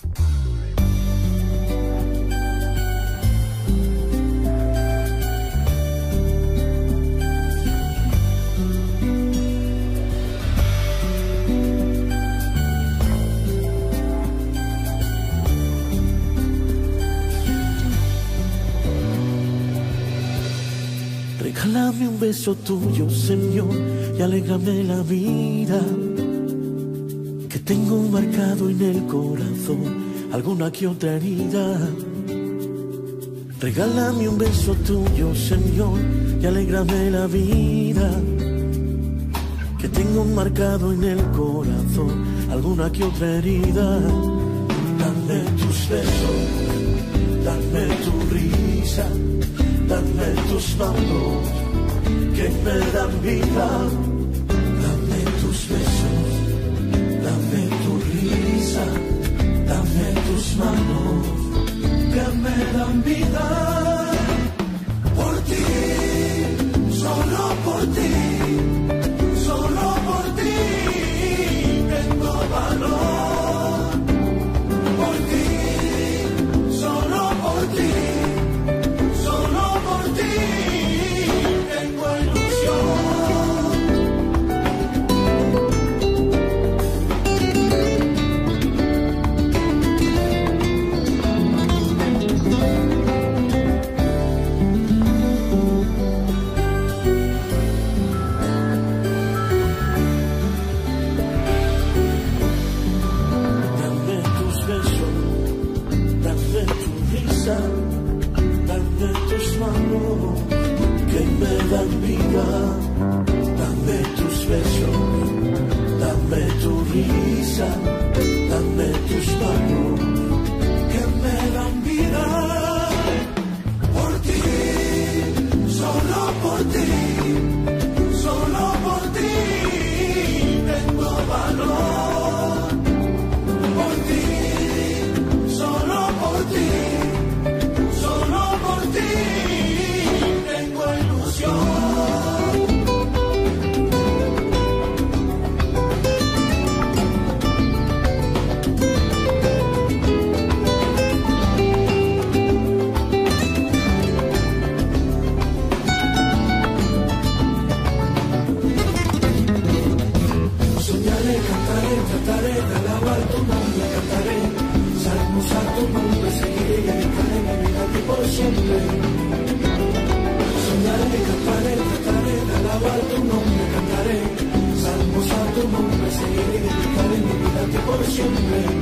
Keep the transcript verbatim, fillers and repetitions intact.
Regálame un beso tuyo, Señor, y alégrame la vida, que tengo marcado en el corazón alguna que otra herida. Regálame un beso tuyo, Señor, y alégrame la vida, que tengo marcado en el corazón alguna que otra herida. Dame tus besos, dame tu risa, dame tus manos que me dan vida. Dame tus besos, dame tu risa, dame tus manos que me dan vida. Por ti, solo por ti, solo por ti tengo valor. Por ti, solo por ti, tengo ilusión. Dame tus besos, dame tu risa, dame tus manos que me dan vida. Dame tus besos, dame tu risa, dame tus manos que me dan vida. Por ti, solo por ti, solo por ti tengo valor. Por ti, solo por ti, solo por ti tengo ilusión. Soñaré, cantaré, trataré de alabar tu nombre, cantaré salmos a tu nombre, seguiré y dedicaré mi vida a ti por siempre. Soñaré, cantaré, trataré de alabar tu nombre, cantaré salmos a tu nombre, seguiré y dedicaré mi vida a ti por siempre.